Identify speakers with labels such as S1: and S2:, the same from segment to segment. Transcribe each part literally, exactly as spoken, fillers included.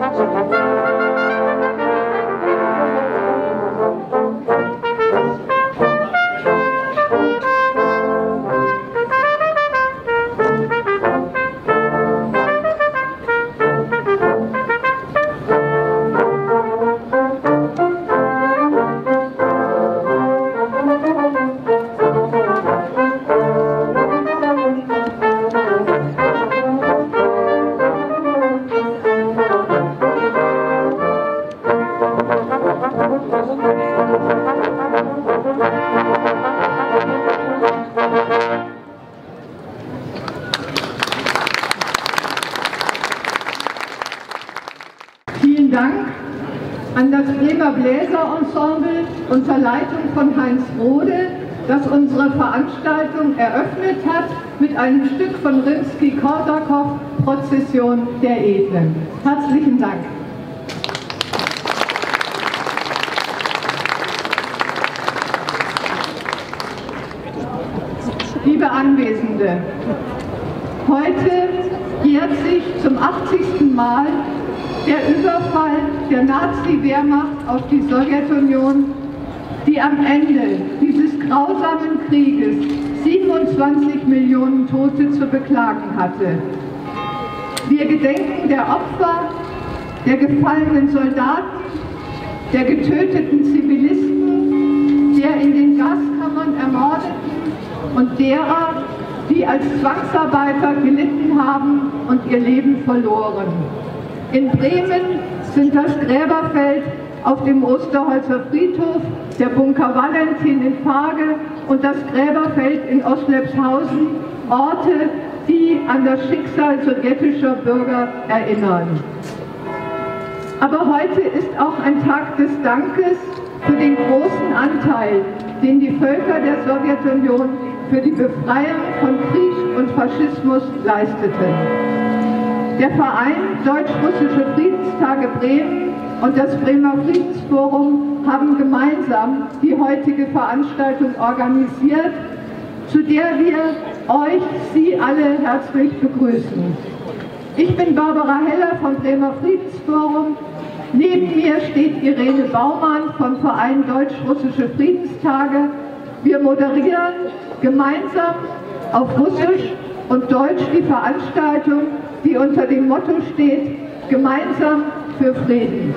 S1: Vielen Dank an das Bremer Bläserensemble unter Leitung von Heinz Rode, das unsere Veranstaltung eröffnet hat mit einem Stück von Rimsky-Korsakow, Prozession der Edlen. Herzlichen Dank. Liebe Anwesende, heute jährt sich zum achtzigsten Mal der Überfall der Nazi-Wehrmacht auf die Sowjetunion, die am Ende dieses grausamen Krieges siebenundzwanzig Millionen Tote zu beklagen hatte. Wir gedenken der Opfer, der gefallenen Soldaten, der getöteten Zivilisten, der in den Gaskammern Ermordeten und derer, die als Zwangsarbeiter gelitten haben und ihr Leben verloren. In Bremen sind das Gräberfeld auf dem Osterholzer Friedhof, der Bunker Valentin in Farge und das Gräberfeld in Oslepshausen Orte, die an das Schicksal sowjetischer Bürger erinnern. Aber heute ist auch ein Tag des Dankes für den großen Anteil, den die Völker der Sowjetunion für die Befreiung von Krieg und Faschismus leisteten. Der Verein Deutsch-Russische Friedenstage Bremen und das Bremer Friedensforum haben gemeinsam die heutige Veranstaltung organisiert, zu der wir euch, Sie alle herzlich begrüßen. Ich bin Barbara Heller vom Bremer Friedensforum. Neben mir steht Irene Baumann vom Verein Deutsch-Russische Friedenstage. Wir moderieren gemeinsam auf Russisch und Deutsch die Veranstaltung, die unter dem Motto steht, gemeinsam für Frieden.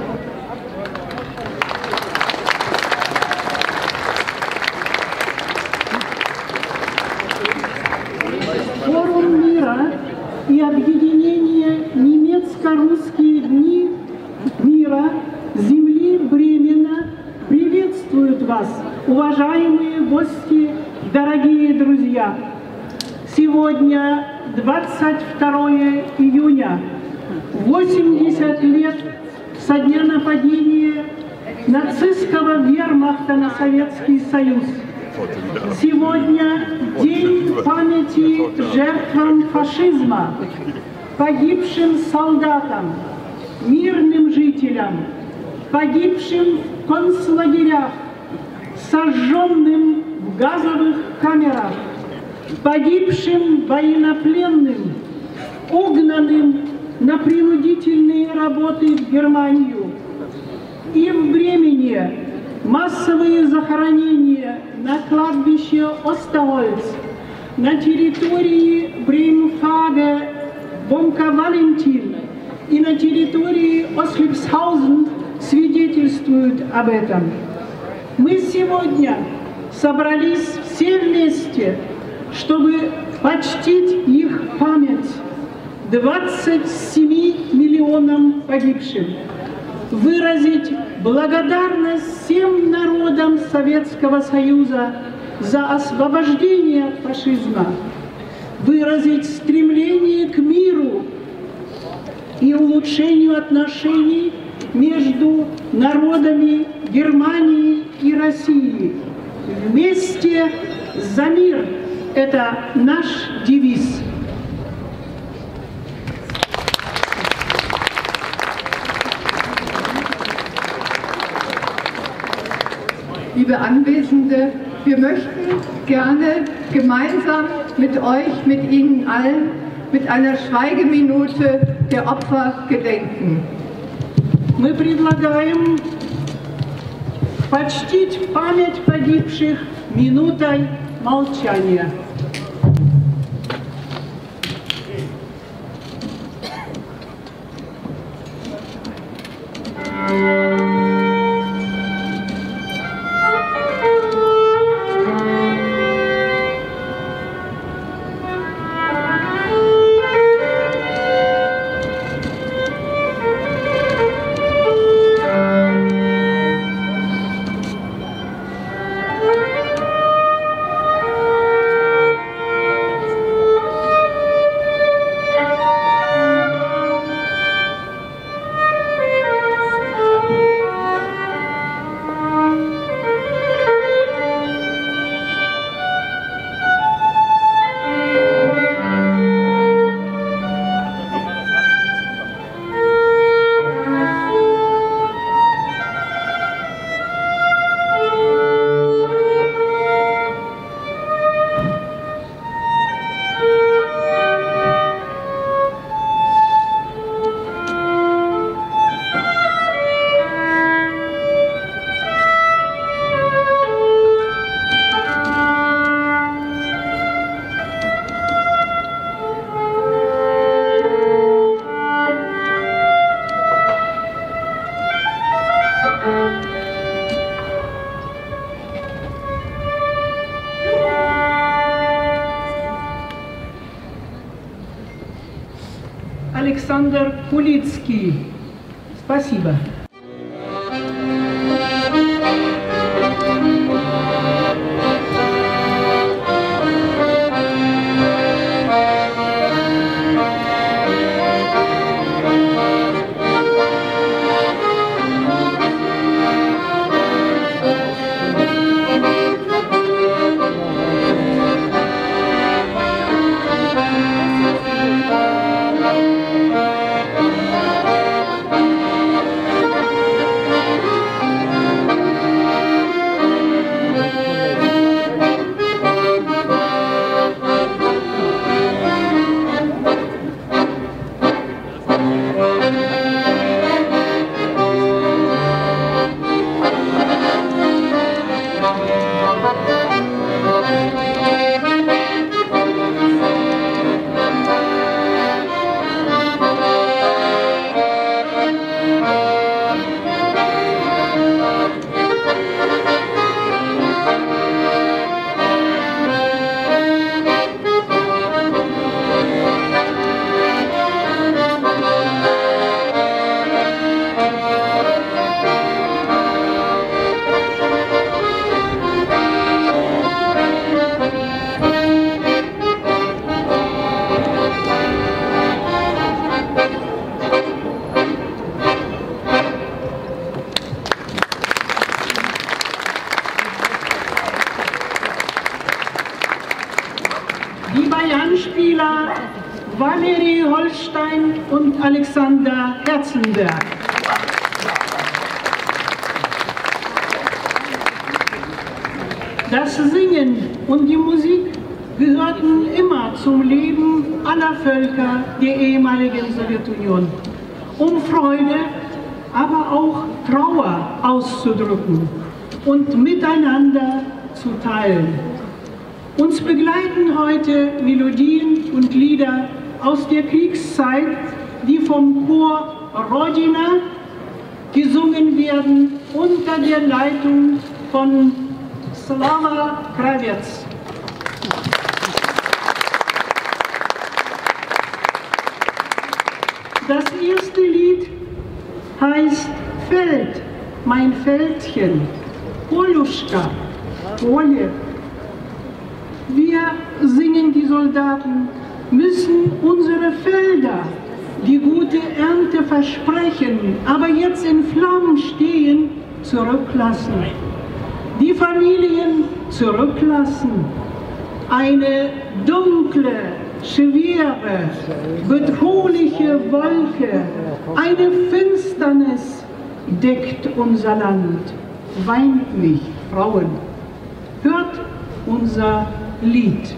S2: Форум мира и объединение немецко-русские дни мира земли Бремена приветствуют вас, уважаемые гости, дорогие друзья. Сегодня двадцать второе июня, восемьдесят лет со дня нападения нацистского вермахта на Советский Союз. Сегодня день памяти жертвам фашизма, погибшим солдатам, мирным жителям, погибшим в концлагерях, сожженным в газовых камерах, погибшим военнопленным, угнанным на принудительные работы в Германию. И в Бремене массовые захоронения на кладбище Остовольц, на территории Бремфага, Бунка Валентин и на территории Ослепсхаузен свидетельствуют об этом. Мы сегодня собрались все вместе, чтобы почтить их память двадцать семи миллионам погибшим, выразить благодарность всем народам Советского Союза за освобождение от фашизма, выразить стремление к миру и улучшению отношений между народами Германии и России. Вместе за мир – это наш девиз.
S1: Liebe Anwesende, wir möchten gerne gemeinsam mit euch, mit Ihnen allen, mit einer Schweigeminute der Opfer gedenken.
S2: мы предлагаем почтить память погибших минутой молчания. Александр Кулицкий. Спасибо. Die Bayernspieler Valerie Holstein und Alexander Herzenberg. Das Singen und die Musik gehörten immer zum Leben aller Völker der ehemaligen Sowjetunion, um Freude, aber auch Trauer auszudrücken und miteinander zu teilen. Uns begleiten heute Melodien und Lieder aus der Kriegszeit, die vom Chor Rodina gesungen werden unter der Leitung von Slava Kravets. Das erste Lied heißt Feld, mein Feldchen, Poluschka, Polje. Wir singen, die Soldaten müssen unsere Felder, die gute Ernte versprechen, aber jetzt in Flammen stehen, zurücklassen. Die Familien zurücklassen. Eine dunkle, schwere, bedrohliche Wolke, eine Finsternis deckt unser Land. Weint nicht, Frauen, hört unser Lied.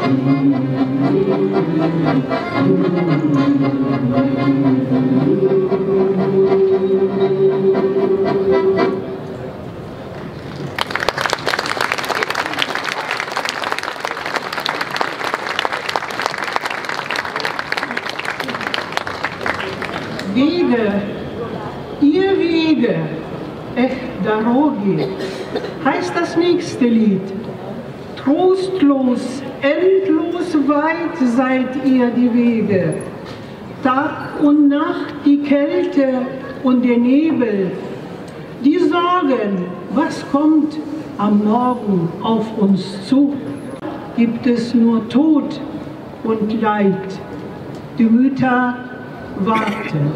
S2: Wege, ihr Wege, ech darogi, heißt das nächste Lied. Trostlos, endlos weit seid ihr die Wege. Tag und Nacht die Kälte und der Nebel. Die Sorgen, was kommt am Morgen auf uns zu? Gibt es nur Tod und Leid. Die Mütter warten.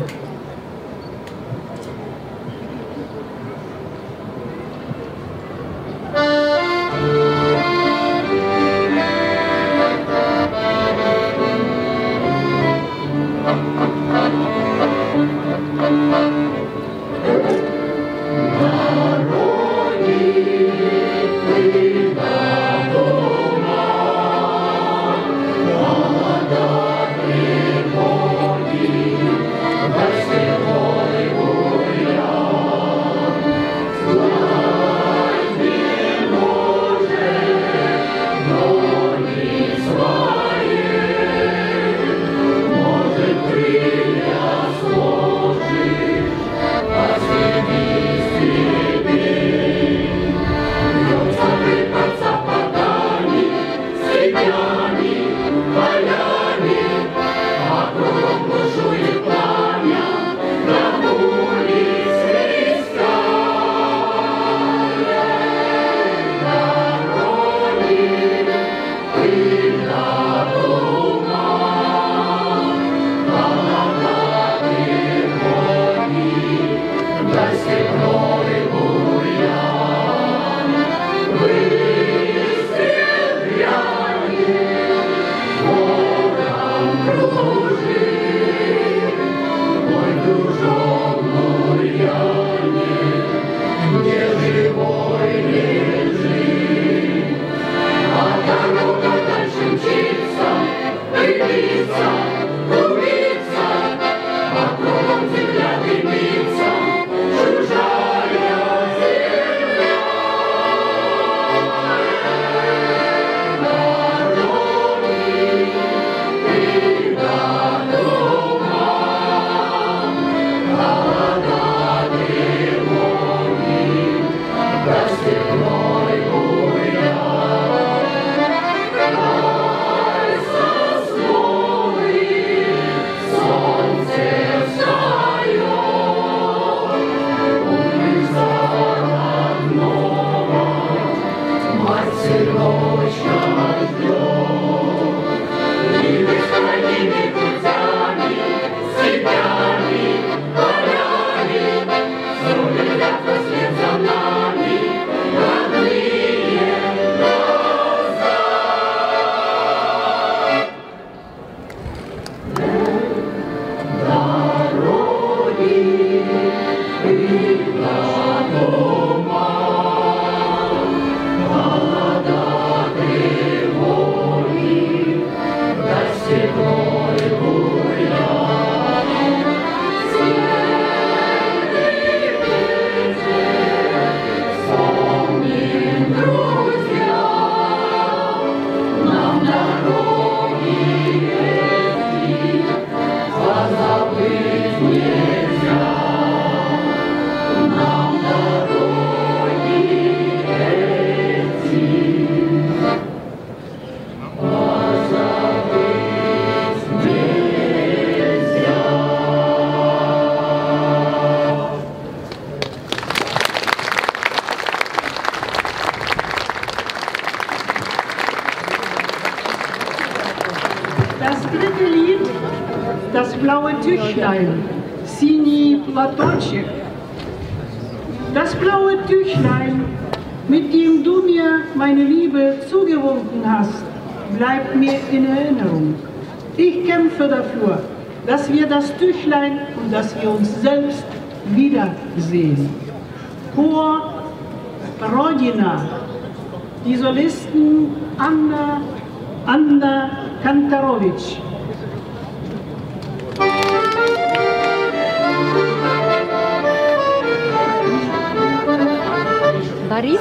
S2: Das blaue Tüchlein, Sini Platotschik. Das blaue Tüchlein, mit dem du mir meine Liebe zugewunken hast, bleibt mir in Erinnerung. Ich kämpfe dafür, dass wir das Tüchlein und dass wir uns selbst wiedersehen. Chor Rodina, die Solisten Anna Anna Kantarovich.
S3: Борис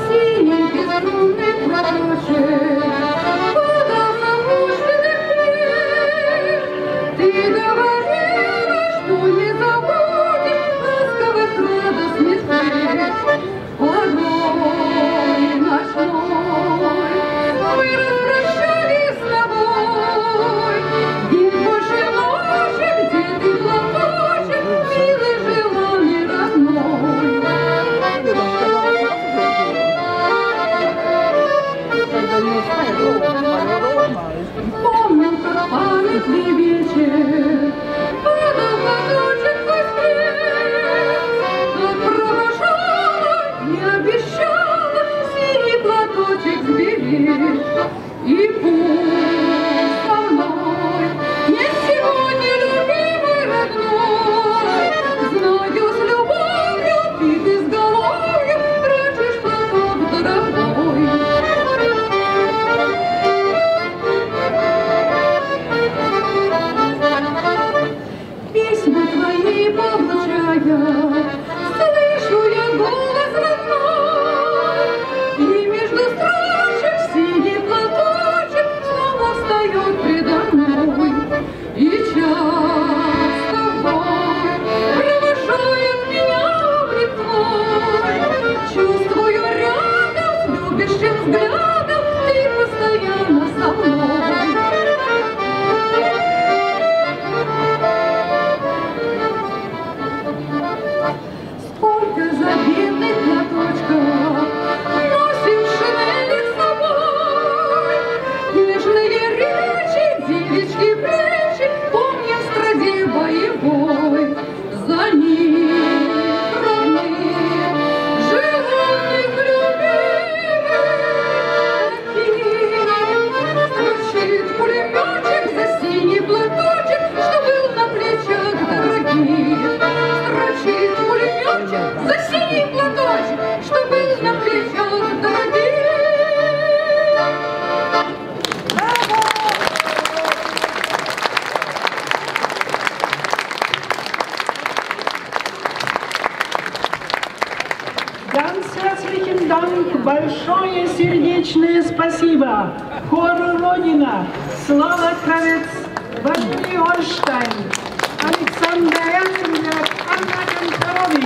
S2: Большое сердечное спасибо хору Родина, Слава Кравец, Василий Орштайн, Александр Яковлев, Анна Канторович.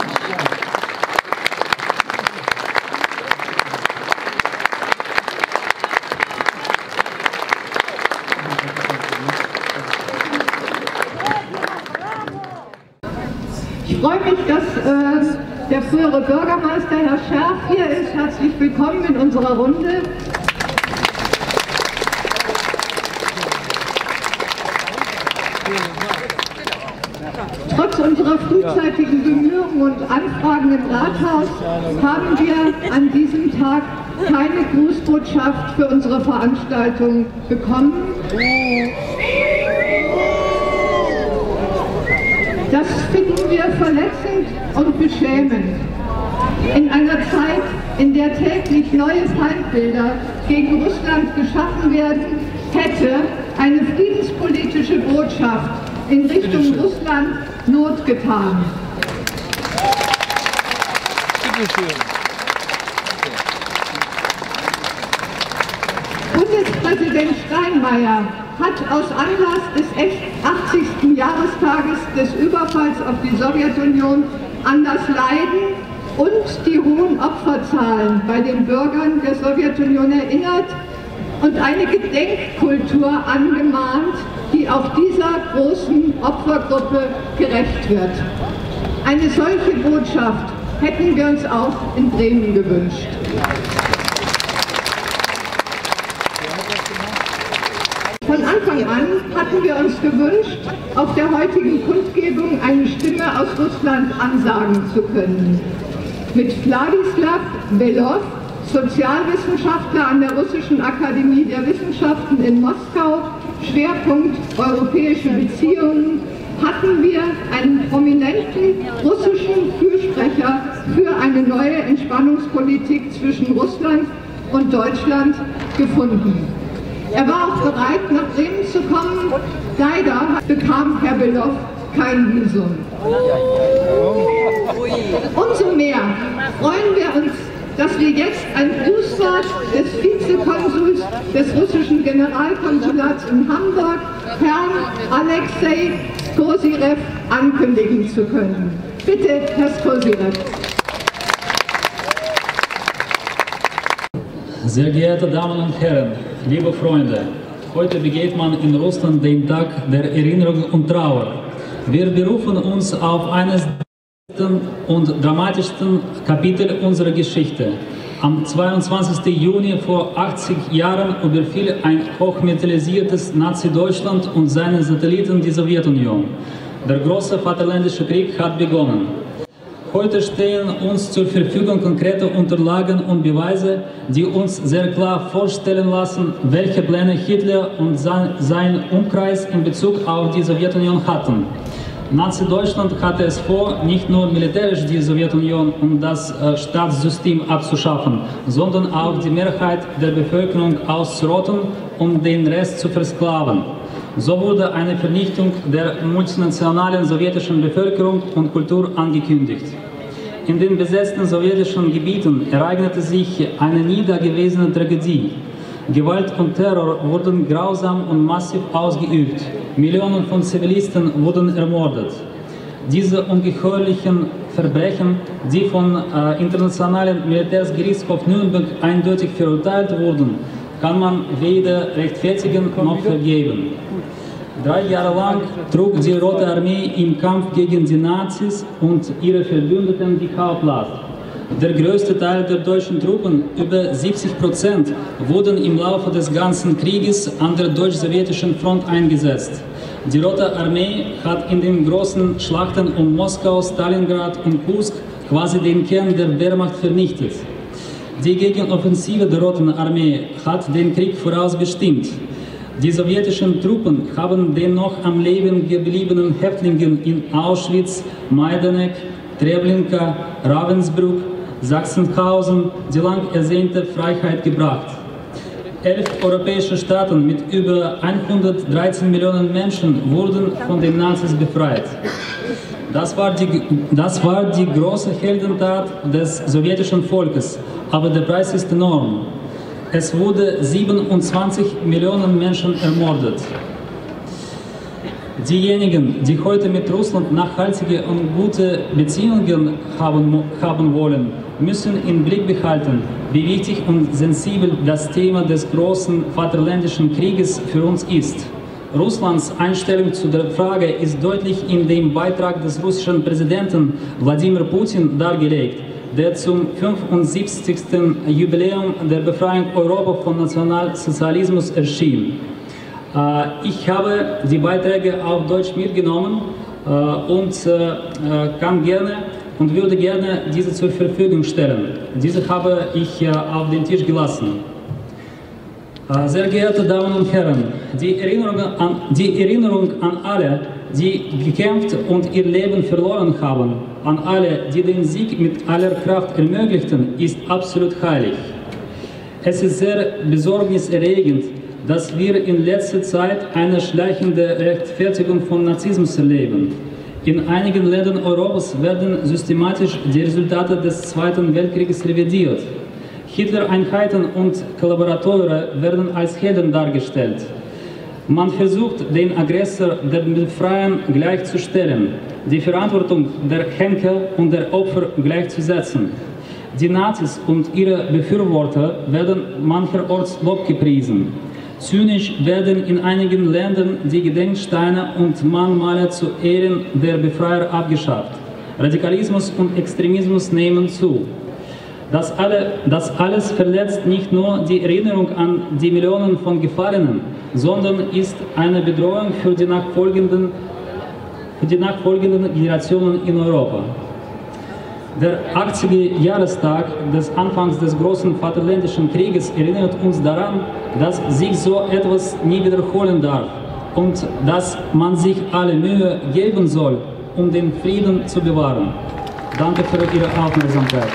S1: Ich freue mich, dass äh, der frühere Bürgermeister Herr Scherf hier ist. Herzlich willkommen in unserer Runde. Trotz unserer frühzeitigen Bemühungen und Anfragen im Rathaus haben wir an diesem Tag keine Grußbotschaft für unsere Veranstaltung bekommen. Das finden wir verletzend und beschämend. In einer Zeit, in der täglich neue Feindbilder gegen Russland geschaffen werden, hätte eine friedenspolitische Botschaft in Richtung Russland Not getan. Bundespräsident Steinmeier hat aus Anlass des achtzigsten Jahrestages des Überfalls auf die Sowjetunion an das Leiden und die hohen Opferzahlen bei den Bürgern der Sowjetunion erinnert und eine Gedenkkultur angemahnt, die auch dieser großen Opfergruppe gerecht wird. Eine solche Botschaft hätten wir uns auch in Bremen gewünscht. Von Anfang an hatten wir uns gewünscht, auf der heutigen Kundgebung eine Stimme aus Russland ansagen zu können. Mit Wladislaw Belov, Sozialwissenschaftler an der Russischen Akademie der Wissenschaften in Moskau, Schwerpunkt Europäische Beziehungen, hatten wir einen prominenten russischen Fürsprecher für eine neue Entspannungspolitik zwischen Russland und Deutschland gefunden. Er war auch bereit, nach Bremen zu kommen. Leider bekam Herr Below kein Visum. Umso mehr freuen wir uns, dass wir jetzt ein Grußwort des Vizekonsuls des russischen Generalkonsulats in Hamburg, Herrn Alexei Skosirev, ankündigen zu können. Bitte, Herr Skosirev.
S3: Sehr geehrte Damen und Herren, liebe Freunde, heute begeht man in Russland den Tag der Erinnerung und Trauer. Wir berufen uns auf eines der und dramatischsten Kapitel unserer Geschichte. Am zweiundzwanzigsten Juni vor achtzig Jahren überfiel ein hochmilitarisiertes Nazi-Deutschland und seine Satelliten die Sowjetunion. Der große Vaterländische Krieg hat begonnen. Heute stehen uns zur Verfügung konkrete Unterlagen und Beweise, die uns sehr klar vorstellen lassen, welche Pläne Hitler und sein, sein Umkreis in Bezug auf die Sowjetunion hatten. Nazi-Deutschland hatte es vor, nicht nur militärisch die Sowjetunion und das äh, Staatssystem abzuschaffen, sondern auch die Mehrheit der Bevölkerung auszurotten und den Rest zu versklaven. So wurde eine Vernichtung der multinationalen sowjetischen Bevölkerung und Kultur angekündigt. In den besetzten sowjetischen Gebieten ereignete sich eine nie dagewesene Tragödie. Gewalt und Terror wurden grausam und massiv ausgeübt. Millionen von Zivilisten wurden ermordet. Diese ungeheuerlichen Verbrechen, die vom äh, Internationalen Militärgerichtshof Nürnberg eindeutig verurteilt wurden, kann man weder rechtfertigen noch vergeben. Drei Jahre lang trug die Rote Armee im Kampf gegen die Nazis und ihre Verbündeten die Hauptlast. Der größte Teil der deutschen Truppen, über siebzig Prozent, wurden im Laufe des ganzen Krieges an der deutsch-sowjetischen Front eingesetzt. Die Rote Armee hat in den großen Schlachten um Moskau, Stalingrad und Kursk quasi den Kern der Wehrmacht vernichtet. Die Gegenoffensive der Roten Armee hat den Krieg vorausbestimmt. Die sowjetischen Truppen haben den noch am Leben gebliebenen Häftlingen in Auschwitz, Majdanek, Treblinka, Ravensbrück, Sachsenhausen die lang ersehnte Freiheit gebracht. Elf europäische Staaten mit über hundertdreizehn Millionen Menschen wurden von den Nazis befreit. Das war, die, das war die große Heldentat des sowjetischen Volkes, aber der Preis ist enorm. Es wurde siebenundzwanzig Millionen Menschen ermordet. Diejenigen, die heute mit Russland nachhaltige und gute Beziehungen haben, haben wollen, müssen im Blick behalten, wie wichtig und sensibel das Thema des großen Vaterländischen Krieges für uns ist. Russlands Einstellung zu der Frage ist deutlich in dem Beitrag des russischen Präsidenten Wladimir Putin dargelegt, der zum fünfundsiebzigsten Jubiläum der Befreiung Europas vom Nationalsozialismus erschien. Ich habe die Beiträge auf Deutsch mitgenommen und kann gerne und würde gerne diese zur Verfügung stellen. Diese habe ich auf den Tisch gelassen. Sehr geehrte Damen und Herren, die Erinnerung an, die Erinnerung an alle, die gekämpft und ihr Leben verloren haben, an alle, die den Sieg mit aller Kraft ermöglichten, ist absolut heilig. Es ist sehr besorgniserregend, dass wir in letzter Zeit eine schleichende Rechtfertigung von Narzissmus erleben. In einigen Ländern Europas werden systematisch die Resultate des Zweiten Weltkrieges revidiert. Hitler-Einheiten und Kollaborateure werden als Helden dargestellt. Man versucht, den Aggressor den Befreiern gleichzustellen, die Verantwortung der Henker und der Opfer gleichzusetzen. Die Nazis und ihre Befürworter werden mancherorts lobgepriesen. Zynisch werden in einigen Ländern die Gedenksteine und Mahnmale zu Ehren der Befreier abgeschafft. Radikalismus und Extremismus nehmen zu. Das, alle, das alles verletzt nicht nur die Erinnerung an die Millionen von Gefallenen, sondern ist eine Bedrohung für die nachfolgenden, für die nachfolgenden Generationen in Europa. Der achtzigste Jahrestag des Anfangs des großen Vaterländischen Krieges erinnert uns daran, dass sich so etwas nie wiederholen darf und dass man sich alle Mühe geben soll, um den Frieden zu bewahren. Danke für Ihre Aufmerksamkeit.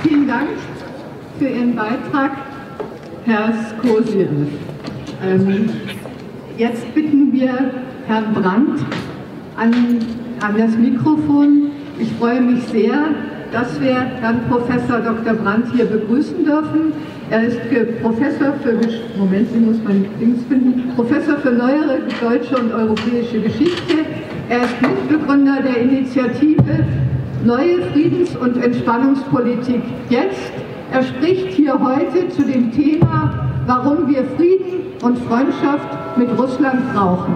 S1: Vielen Dank für Ihren Beitrag, Herr Skosjew. Ähm, jetzt bitten wir Herrn Brandt an, an das Mikrofon. Ich freue mich sehr, dass wir Herrn Professor Doktor Brandt hier begrüßen dürfen. Er ist Professor für, Moment, ich muss mein Dings finden, Professor für neuere deutsche und europäische Geschichte. Er ist Mitbegründer der Initiative Neue Friedens- und Entspannungspolitik jetzt. Er spricht hier heute zu dem Thema, warum wir Frieden und Freundschaft mit Russland brauchen.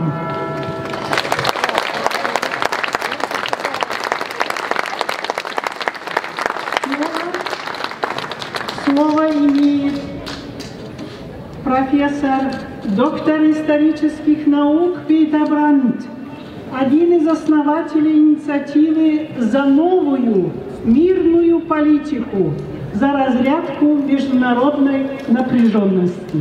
S2: Слово имеет профессор, доктор исторических наук Питер Брандт, один из основателей инициативы «За новую мирную политику», за разрядку международной напряженности.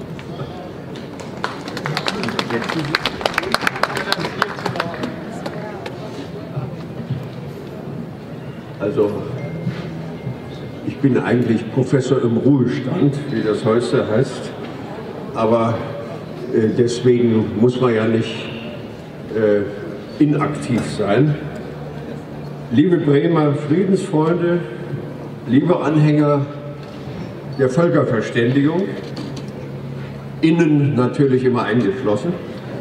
S4: Also, ich bin eigentlich Professor im Ruhestand, wie das heute heißt, aber äh, deswegen muss man ja nicht äh, inaktiv sein. Liebe Bremer Friedensfreunde, liebe Anhänger der Völkerverständigung, innen natürlich immer eingeschlossen.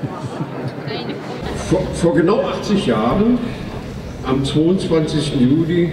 S4: Vor, vor genau achtzig Jahren, am zweiundzwanzigsten Juli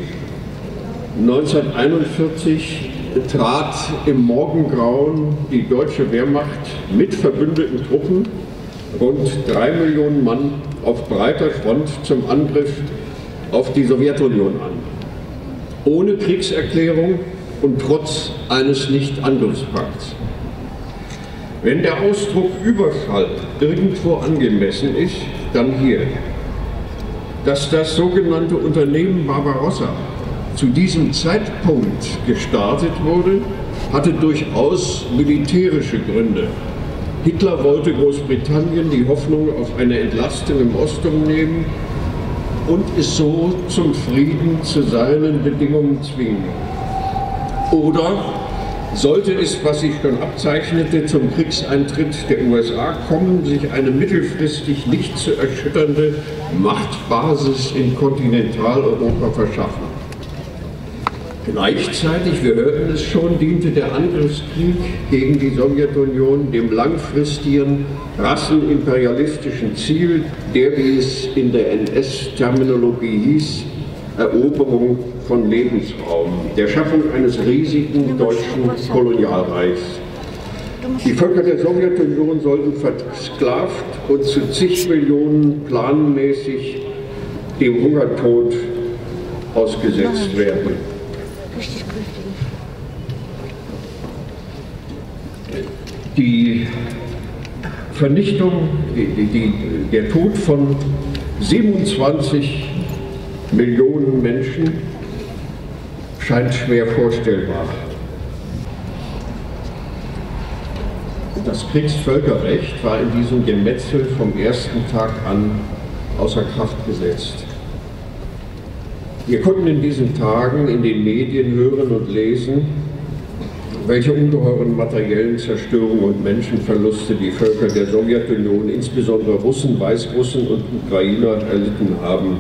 S4: neunzehnhunderteinundvierzig, trat im Morgengrauen die deutsche Wehrmacht mit verbündeten Truppen, rund drei Millionen Mann, auf breiter Front zum Angriff auf die Sowjetunion an. Ohne Kriegserklärung und trotz eines Nicht-Angriffspakts. Wenn der Ausdruck Überfall irgendwo angemessen ist, dann hier. Dass das sogenannte Unternehmen Barbarossa zu diesem Zeitpunkt gestartet wurde, hatte durchaus militärische Gründe. Hitler wollte Großbritannien die Hoffnung auf eine Entlastung im Osten nehmen und es so zum Frieden zu seinen Bedingungen zwingen. Oder sollte es, was sich schon abzeichnete, zum Kriegseintritt der U S A kommen, sich eine mittelfristig nicht zu erschütternde Machtbasis in Kontinentaleuropa verschaffen. Gleichzeitig, wir hörten es schon, diente der Angriffskrieg gegen die Sowjetunion dem langfristigen rassenimperialistischen Ziel, der, wie es in der N S-Terminologie hieß, Eroberung von Lebensraum, der Schaffung eines riesigen deutschen Kolonialreichs. Die Völker der Sowjetunion sollten versklavt und zu zig Millionen planmäßig dem Hungertod ausgesetzt werden. Die Vernichtung, die, die, der Tod von siebenundzwanzig Millionen Menschen scheint schwer vorstellbar. Das Kriegsvölkerrecht war in diesem Gemetzel vom ersten Tag an außer Kraft gesetzt. Wir konnten in diesen Tagen in den Medien hören und lesen, welche ungeheuren materiellen Zerstörungen und Menschenverluste die Völker der Sowjetunion, insbesondere Russen, Weißrussen und Ukrainer, erlitten haben.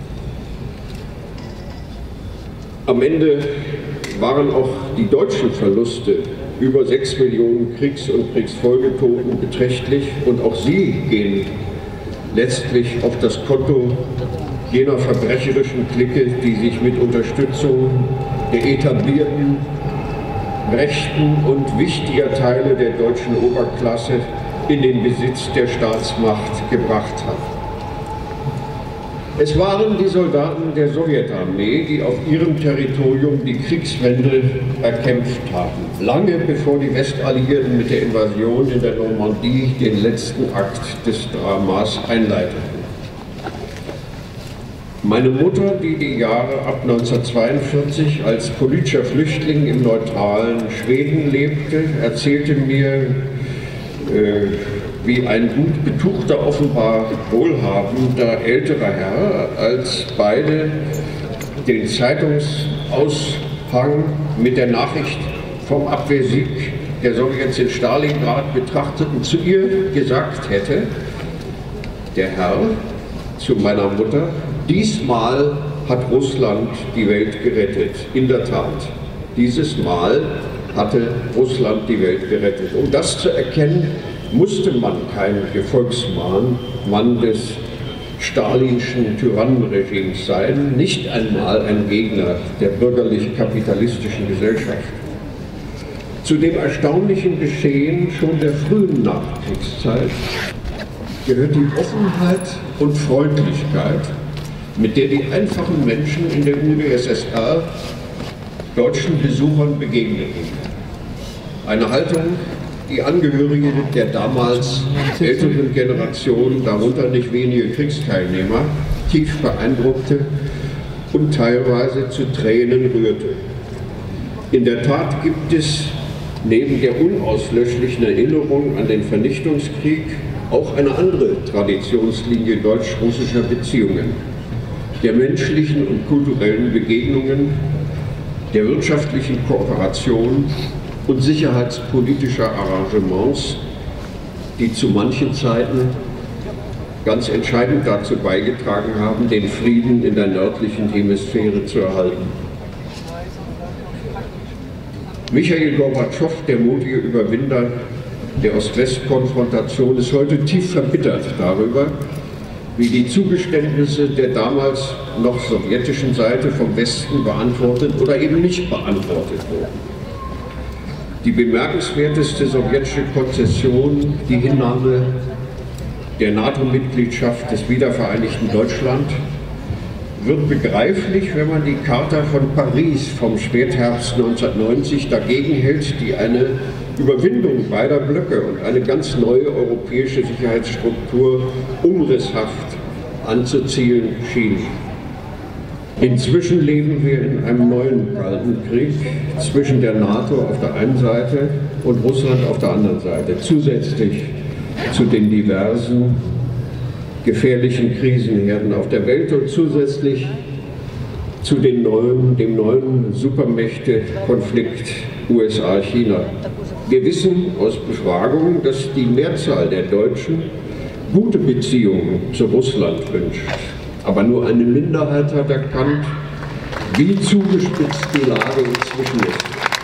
S4: Am Ende waren auch die deutschen Verluste, über sechs Millionen Kriegs- und Kriegsfolgetoten, beträchtlich, und auch sie gehen letztlich auf das Konto jener verbrecherischen Clique, die sich mit Unterstützung der etablierten rechten und wichtiger Teile der deutschen Oberklasse in den Besitz der Staatsmacht gebracht hat. Es waren die Soldaten der Sowjetarmee, die auf ihrem Territorium die Kriegswende erkämpft hatten, lange bevor die Westalliierten mit der Invasion in der Normandie den letzten Akt des Dramas einleiteten. Meine Mutter, die die Jahre ab neunzehnhundertzweiundvierzig als politischer Flüchtling im neutralen Schweden lebte, erzählte mir, äh, wie ein gut betuchter, offenbar wohlhabender älterer Herr, als beide den Zeitungsausschnitt Zusammenhang mit der Nachricht vom Abwehrsieg der Sowjets in Stalingrad betrachteten, zu ihr gesagt hätte: Der Herr zu meiner Mutter, diesmal hat Russland die Welt gerettet. In der Tat, dieses Mal hatte Russland die Welt gerettet. Um das zu erkennen, musste man kein Gefolgsmann Mann des stalinschen Tyrannenregimes sein, nicht einmal ein Gegner der bürgerlich-kapitalistischen Gesellschaft. Zu dem erstaunlichen Geschehen schon der frühen Nachkriegszeit gehört die Offenheit und Freundlichkeit, mit der die einfachen Menschen in der U d S S R deutschen Besuchern begegneten. Eine Haltung, die Angehörige der damals älteren Generation, darunter nicht wenige Kriegsteilnehmer, tief beeindruckte und teilweise zu Tränen rührte. In der Tat gibt es neben der unauslöschlichen Erinnerung an den Vernichtungskrieg auch eine andere Traditionslinie deutsch-russischer Beziehungen, der menschlichen und kulturellen Begegnungen, der wirtschaftlichen Kooperation und sicherheitspolitischer Arrangements, die zu manchen Zeiten ganz entscheidend dazu beigetragen haben, den Frieden in der nördlichen Hemisphäre zu erhalten. Michail Gorbatschow, der mutige Überwinder der Ost-West-Konfrontation, ist heute tief verbittert darüber, wie die Zugeständnisse der damals noch sowjetischen Seite vom Westen beantwortet oder eben nicht beantwortet wurden. Die bemerkenswerteste sowjetische Konzession, die Hinnahme der NATO-Mitgliedschaft des wiedervereinigten Deutschland, wird begreiflich, wenn man die Charta von Paris vom Spätherbst neunzehnhundertneunzig dagegen hält, die eine Überwindung beider Blöcke und eine ganz neue europäische Sicherheitsstruktur umrisshaft anzuzielen schien. Inzwischen leben wir in einem neuen Kalten Krieg zwischen der NATO auf der einen Seite und Russland auf der anderen Seite, zusätzlich zu den diversen gefährlichen Krisenherden auf der Welt und zusätzlich zu den neuen, dem neuen Supermächte-Konflikt U S A-China. Wir wissen aus Befragungen, dass die Mehrzahl der Deutschen gute Beziehungen zu Russland wünscht. Aber nur eine Minderheit hat erkannt, wie zugespitzt die Lage inzwischen ist.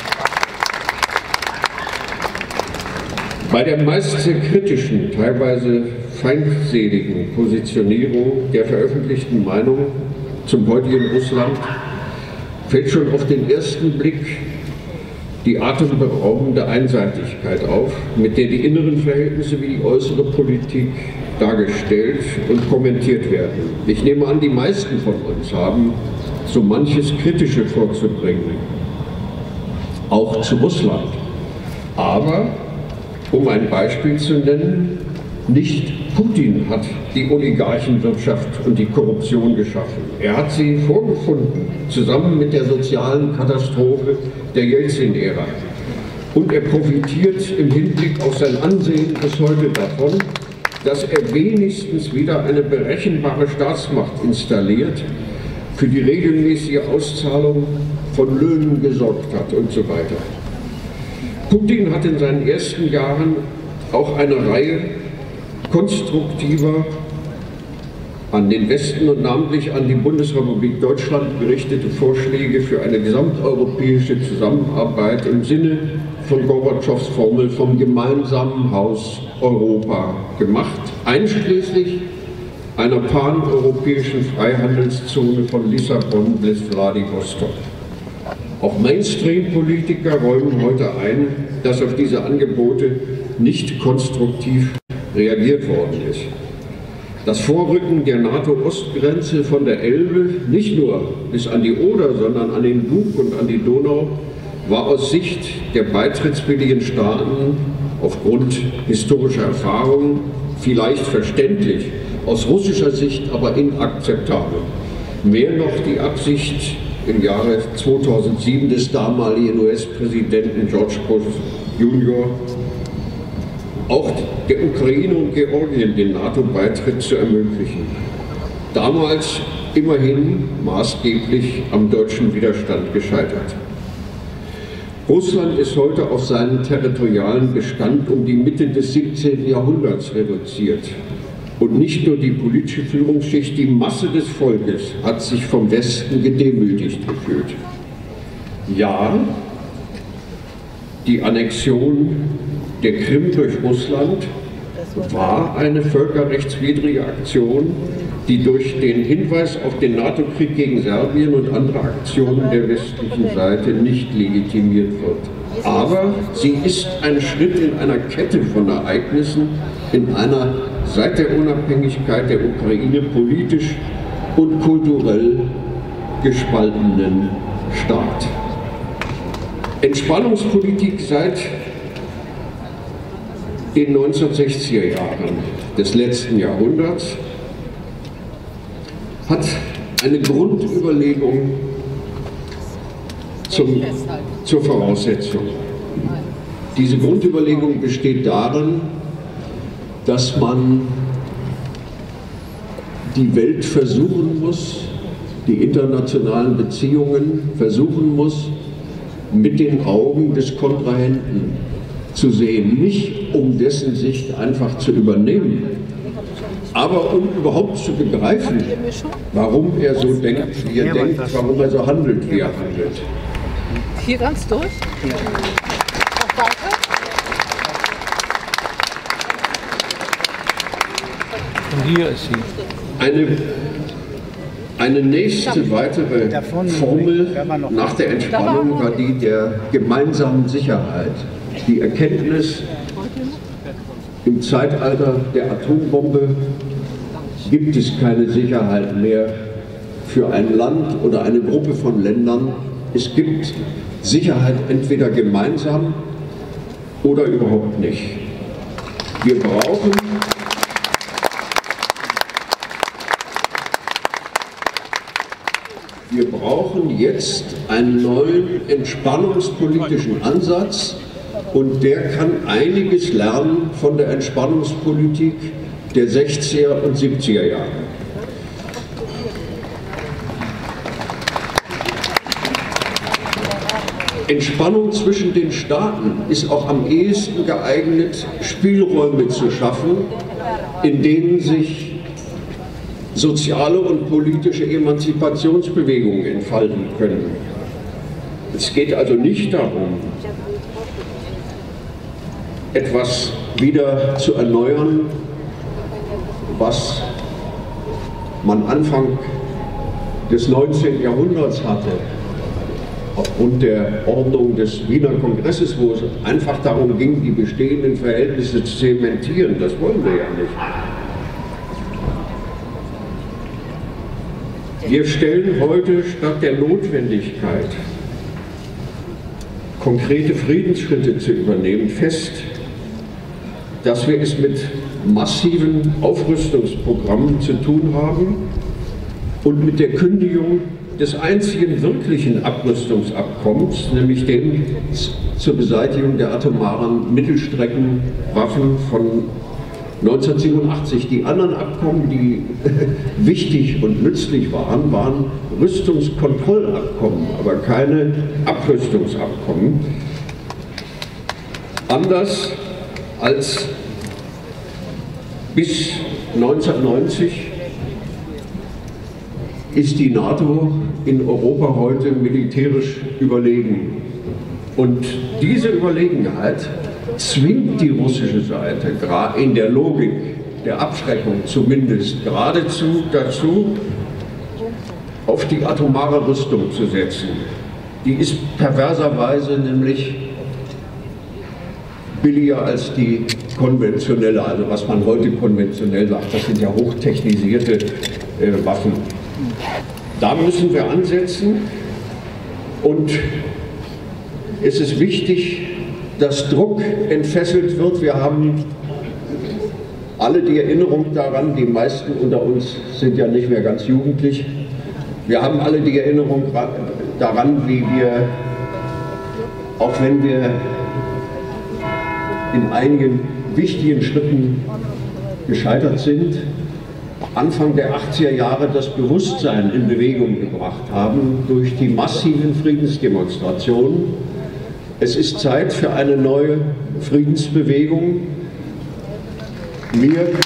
S4: Bei der meist sehr kritischen, teilweise feindseligen Positionierung der veröffentlichten Meinung zum heutigen Russland fällt schon auf den ersten Blick die atemberaubende Einseitigkeit auf, mit der die inneren Verhältnisse wie die äußere Politik dargestellt und kommentiert werden. Ich nehme an, die meisten von uns haben so manches Kritische vorzubringen, auch zu Russland. Aber, um ein Beispiel zu nennen, nicht Putin hat die Oligarchenwirtschaft und die Korruption geschaffen. Er hat sie vorgefunden, zusammen mit der sozialen Katastrophe der Jelzin-Ära. Und er profitiert im Hinblick auf sein Ansehen bis heute davon, dass er wenigstens wieder eine berechenbare Staatsmacht installiert, für die regelmäßige Auszahlung von Löhnen gesorgt hat und so weiter. Putin hat in seinen ersten Jahren auch eine Reihe konstruktiver, an den Westen und namentlich an die Bundesrepublik Deutschland gerichtete Vorschläge für eine gesamteuropäische Zusammenarbeit im Sinne von Gorbatschows Formel vom gemeinsamen Haus Europa gemacht, einschließlich einer paneuropäischen Freihandelszone von Lissabon bis Wladiwostok. Auch Mainstream-Politiker räumen heute ein, dass auf diese Angebote nicht konstruktiv reagiert worden ist. Das Vorrücken der NATO-Ostgrenze von der Elbe, nicht nur bis an die Oder, sondern an den Bug und an die Donau, war aus Sicht der beitrittswilligen Staaten aufgrund historischer Erfahrungen vielleicht verständlich, aus russischer Sicht aber inakzeptabel. Mehr noch die Absicht im Jahre zweitausendsieben des damaligen U S-Präsidenten George Bush Junior, auch der Ukraine und Georgien den NATO-Beitritt zu ermöglichen. Damals immerhin maßgeblich am deutschen Widerstand gescheitert. Russland ist heute auf seinen territorialen Bestand um die Mitte des siebzehnten Jahrhunderts reduziert. Und nicht nur die politische Führungsschicht, die Masse des Volkes hat sich vom Westen gedemütigt gefühlt. Ja, die Annexion der Krim durch Russland war eine völkerrechtswidrige Aktion, die durch den Hinweis auf den NATO-Krieg gegen Serbien und andere Aktionen der westlichen Seite nicht legitimiert wird. Aber sie ist ein Schritt in einer Kette von Ereignissen in einer seit der Unabhängigkeit der Ukraine politisch und kulturell gespaltenen Staat. Entspannungspolitik seit den neunzehnhundertsechziger Jahren des letzten Jahrhunderts hat eine Grundüberlegung zum, zur Voraussetzung. Diese Grundüberlegung besteht darin, dass man die Welt versuchen muss, die internationalen Beziehungen versuchen muss, mit den Augen des Kontrahenten zu sehen, nicht um dessen Sicht einfach zu übernehmen, aber um überhaupt zu begreifen, warum er so denkt, wie er denkt, warum er so handelt, wie er handelt.
S5: Hier ganz durch? Ja. Noch weiter?
S6: Und hier ist sie.
S4: Eine, eine nächste weitere Formel nach der Entspannung war die der gemeinsamen Sicherheit. Die Erkenntnis, im Zeitalter der Atombombe gibt es keine Sicherheit mehr für ein Land oder eine Gruppe von Ländern. Es gibt Sicherheit entweder gemeinsam oder überhaupt nicht. Wir brauchen Wir brauchen jetzt einen neuen entspannungspolitischen Ansatz und der kann einiges lernen von der Entspannungspolitik der sechziger und siebziger Jahre. Entspannung zwischen den Staaten ist auch am ehesten geeignet, Spielräume zu schaffen, in denen sich soziale und politische Emanzipationsbewegungen entfalten können. Es geht also nicht darum, etwas wieder zu erneuern, was man Anfang des neunzehnten Jahrhunderts hatte, aufgrund der Ordnung des Wiener Kongresses, wo es einfach darum ging, die bestehenden Verhältnisse zu zementieren. Das wollen wir ja nicht. Wir stellen heute statt der Notwendigkeit, konkrete Friedensschritte zu übernehmen, fest, dass wir es mit massiven Aufrüstungsprogrammen zu tun haben und mit der Kündigung des einzigen wirklichen Abrüstungsabkommens, nämlich dem zur Beseitigung der atomaren Mittelstreckenwaffen von neunzehnhundertsiebenundachtzig. Die anderen Abkommen, die wichtig und nützlich waren, waren Rüstungskontrollabkommen, aber keine Abrüstungsabkommen. Anders als bis neunzehnhundertneunzig ist die NATO in Europa heute militärisch überlegen. Und diese Überlegenheit zwingt die russische Seite, gerade in der Logik der Abschreckung zumindest, geradezu dazu, auf die atomare Rüstung zu setzen. Die ist perverserweise nämlich billiger als die konventionelle, also was man heute konventionell sagt, das sind ja hochtechnisierte äh, Waffen. Da müssen wir ansetzen und es ist wichtig, dass Druck entfesselt wird. Wir haben alle die Erinnerung daran, die meisten unter uns sind ja nicht mehr ganz jugendlich, wir haben alle die Erinnerung daran, wie wir, auch wenn wir in einigen wichtigen Schritten gescheitert sind, Anfang der achtziger Jahre das Bewusstsein in Bewegung gebracht haben durch die massiven Friedensdemonstrationen, Es ist Zeit für eine neue Friedensbewegung. Wir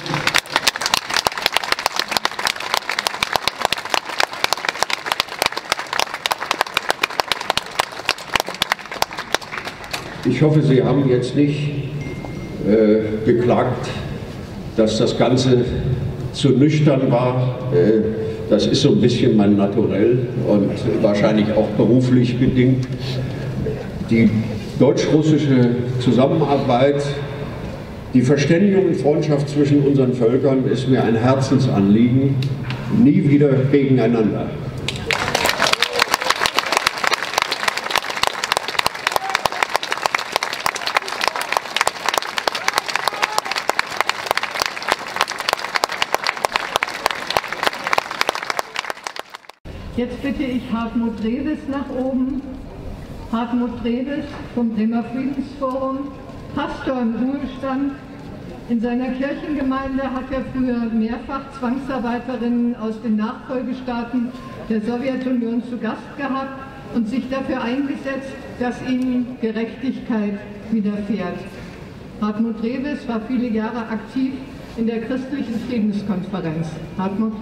S4: Ich hoffe, Sie haben jetzt nicht äh, geklagt, dass das Ganze zu nüchtern war. Äh, das ist so ein bisschen mein Naturell und wahrscheinlich auch beruflich bedingt. Die deutsch-russische Zusammenarbeit, die Verständigung und Freundschaft zwischen unseren Völkern ist mir ein Herzensanliegen. Nie wieder gegeneinander.
S1: Jetzt bitte ich Hartmut Reves nach oben. Hartmut Reves vom Bremer Friedensforum, Pastor im Ruhestand. In seiner Kirchengemeinde hat er früher mehrfach Zwangsarbeiterinnen aus den Nachfolgestaaten der Sowjetunion zu Gast gehabt und sich dafür eingesetzt, dass ihnen Gerechtigkeit widerfährt. Hartmut Reves war viele Jahre aktiv in der Christlichen Friedenskonferenz. Hartmut.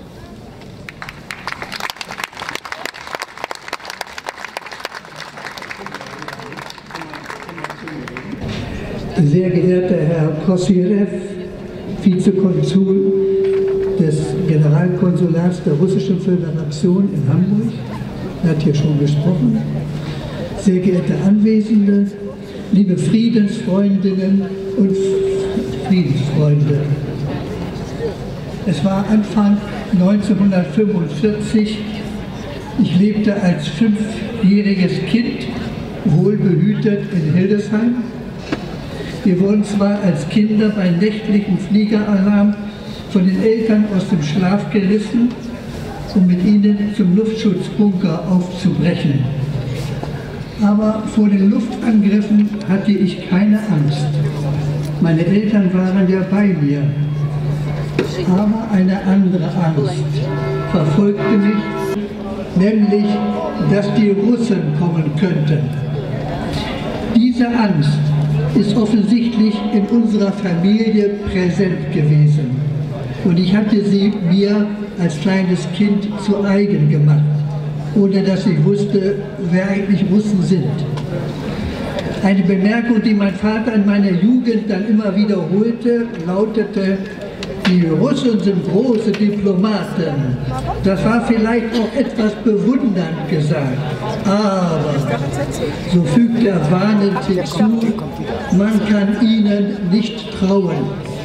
S7: Sehr geehrter Herr Kossyrew, Vizekonsul des Generalkonsulats der Russischen Föderation in Hamburg, er hat hier schon gesprochen, sehr geehrte Anwesende, liebe Friedensfreundinnen und Friedensfreunde. Es war Anfang neunzehnhundertfünfundvierzig, ich lebte als fünfjähriges Kind wohlbehütet in Hildesheim. Wir wurden zwar als Kinder bei nächtlichem Fliegeralarm von den Eltern aus dem Schlaf gerissen, um mit ihnen zum Luftschutzbunker aufzubrechen. Aber vor den Luftangriffen hatte ich keine Angst. Meine Eltern waren ja bei mir. Aber eine andere Angst verfolgte mich, nämlich, dass die Russen kommen könnten. Diese Angst ist offensichtlich in unserer Familie präsent gewesen. Und ich hatte sie mir als kleines Kind zu eigen gemacht, ohne dass ich wusste, wer eigentlich Russen sind. Eine Bemerkung, die mein Vater in meiner Jugend dann immer wiederholte, lautete: Die Russen sind große Diplomaten. Das war vielleicht auch etwas bewundernd gesagt. Aber, so fügt er warnend hinzu, man kann ihnen nicht trauen.